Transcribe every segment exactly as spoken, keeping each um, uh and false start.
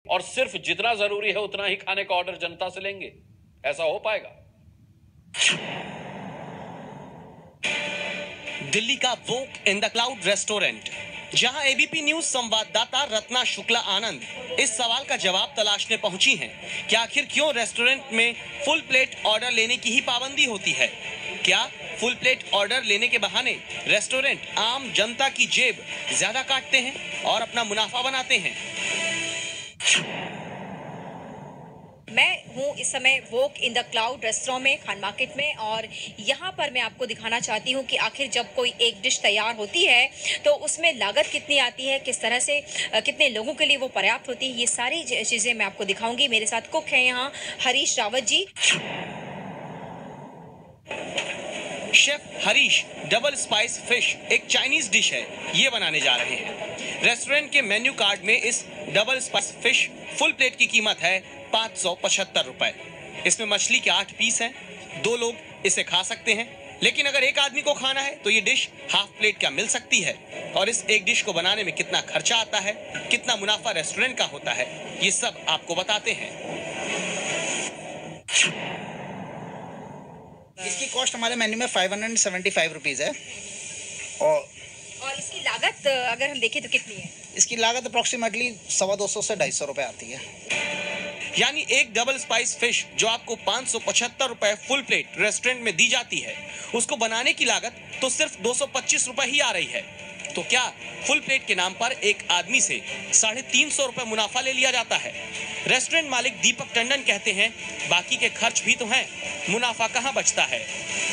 और सिर्फ जितना जरूरी है उतना ही खाने का ऑर्डर जनता से लेंगे। ऐसा हो पाएगा? दिल्ली का Wok in the Cloud restaurant, जहां एबीपी न्यूज संवाददाता रत्ना शुक्ला आनंद इस सवाल का जवाब तलाशने पहुंची हैं कि आखिर क्यों रेस्टोरेंट में फुल प्लेट ऑर्डर लेने की ही पाबंदी होती है। क्या फुल प्लेट ऑर्डर लेने के बहाने रेस्टोरेंट आम जनता की जेब ज्यादा काटते हैं और अपना मुनाफा बनाते हैं? मैं हूँ इस समय Wok in the Cloud restaurant में, खान मार्केट में, और यहाँ पर मैं आपको दिखाना चाहती हूँ कि आखिर जब कोई एक डिश तैयार होती है तो उसमें लागत कितनी आती है, किस तरह से कितने लोगों के लिए वो पर्याप्त होती है। ये सारी चीज़ें मैं आपको दिखाऊंगी। मेरे साथ कुक हैं यहाँ Harish Rawat ji. Chef Harish double spice fish एक चाइनीज डिश है, ये बनाने जा रहे हैं। रेस्टोरेंट के मेन्यू कार्ड में इस double spice fish full plate की कीमत है पाँच सौ पचहत्तर रुपए। इसमें मछली के आठ पीस हैं, दो लोग इसे खा सकते हैं। लेकिन अगर एक आदमी को खाना है तो ये डिश हाफ प्लेट क्या मिल सकती है? और इस एक डिश को बनाने में कितना खर्चा आता है, कितना मुनाफा रेस्टोरेंट का होता है, ये सब आपको बताते हैं। इसकी कॉस्ट हमारे मेन्यू में five hundred seventy five rupees है। और और इसकी लागत अगर हम देखें तो कितनी है? इसकी लागत अप्रोक्सीमेटली सवा दो सौ से ढाई सौ रुपए आती है। यानी एक डबल स्पाइस फिश जो आपको पाँच सौ पचहत्तर रुपए फुल प्लेट रेस्टोरेंट में दी जाती है, उसको बनाने की लागत तो सिर्फ दो सौ पच्चीस रुपए ही आ रही है। तो क्या फुल प्लेट के नाम पर एक आदमी से साढ़े तीन सौ रुपए मुनाफा ले लिया जाता है? रेस्टोरेंट मालिक दीपक टंडन कहते हैं बाकी के खर्च भी तो हैं, मुनाफा कहां बचता है?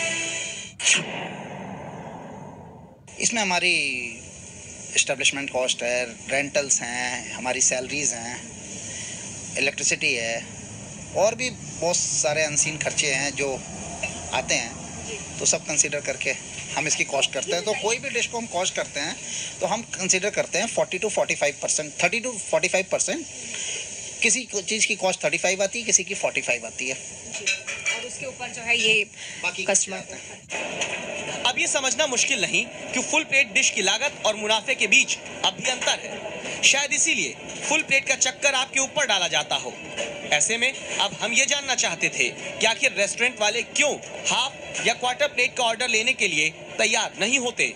इसमें हमारी एस्टेब्लिशमेंट कॉस्ट है, रेंटल्स हैं, हमारी सैलरीज हैं, इलेक्ट्रिसिटी है, और भी बहुत सारे अनसीन खर्चे हैं जो आते हैं। तो सब कंसीडर करके हम इसकी कॉस्ट करते हैं। तो कोई भी डिश को हम कॉस्ट करते हैं तो हम कंसीडर करते हैं forty to forty five percent, thirty to forty five percent. किसी चीज़ की कॉस्ट थर्टी फाइव आती है, किसी की फोर्टी फाइव आती है, और उसके ऊपर जो है ये बाकी कस्टमर। अब ये समझना मुश्किल नहीं कि फुल प्लेट डिश की लागत और मुनाफे के बीच अब भी अंतर है। शायद इसीलिए फुल प्लेट का चक्कर आपके ऊपर डाला जाता हो। ऐसे में अब हम ये जानना चाहते थे कि आखिर रेस्टोरेंट वाले क्यों हाफ या क्वार्टर प्लेट का ऑर्डर लेने के लिए तैयार नहीं होते।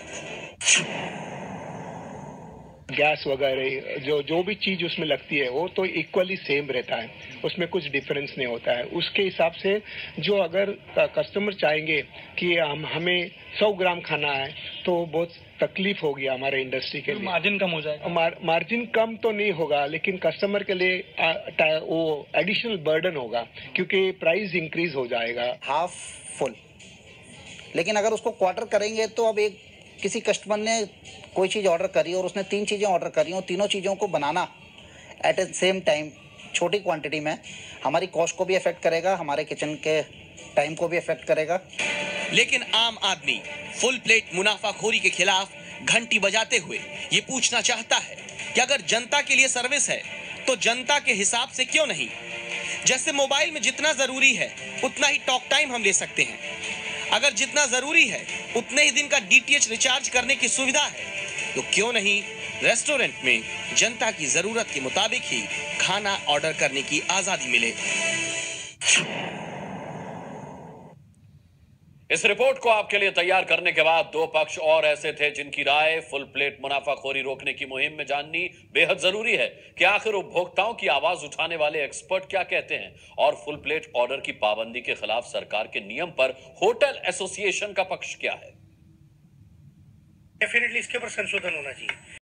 गैस वगैरह जो जो भी चीज उसमें लगती है वो तो इक्वली सेम रहता है, उसमें कुछ डिफरेंस नहीं होता है। उसके हिसाब से जो अगर कस्टमर चाहेंगे कि हम हमें सौ ग्राम खाना है तो बहुत तकलीफ होगी हमारे इंडस्ट्री के लिए। मार्जिन कम हो जाएगा। मार, मार्जिन कम तो नहीं होगा, लेकिन कस्टमर के लिए आ, टा, वो एडिशनल बर्डन होगा क्योंकि प्राइस इंक्रीज हो जाएगा। हाफ फुल, लेकिन अगर उसको क्वार्टर करेंगे तो अब एक किसी कस्टमर ने कोई चीज़ ऑर्डर करी और उसने तीन चीज़ें ऑर्डर करी और तीनों चीज़ों को बनाना एट ए सेम टाइम छोटी क्वांटिटी में हमारी कॉस्ट को भी अफेक्ट करेगा, हमारे किचन के टाइम को भी अफेक्ट करेगा। लेकिन आम आदमी फुल प्लेट मुनाफाखोरी के खिलाफ घंटी बजाते हुए ये पूछना चाहता है कि अगर जनता के लिए सर्विस है तो जनता के हिसाब से क्यों नहीं? जैसे मोबाइल में जितना जरूरी है उतना ही टॉक टाइम हम ले सकते हैं, अगर जितना जरूरी है उतने ही दिन का डीटीएच रिचार्ज करने की सुविधा है, तो क्यों नहीं रेस्टोरेंट में जनता की जरूरत के मुताबिक ही खाना ऑर्डर करने की आजादी मिले। इस रिपोर्ट को आपके लिए तैयार करने के बाद दो पक्ष और ऐसे थे जिनकी राय फुल प्लेट मुनाफाखोरी रोकने की मुहिम में जाननी बेहद जरूरी है कि आखिर उपभोक्ताओं की आवाज उठाने वाले एक्सपर्ट क्या कहते हैं, और फुल प्लेट ऑर्डर की पाबंदी के खिलाफ सरकार के नियम पर होटल एसोसिएशन का पक्ष क्या है। डेफिनेटली इसके ऊपर संशोधन होना चाहिए।